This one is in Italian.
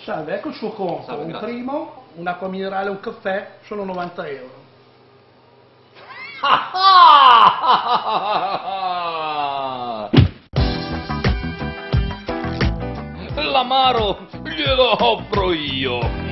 Salve, ecco il suo conto. Salve, un grazie. primo, un'acqua minerale e un caffè sono 90 euro. L'amaro glielo offro io.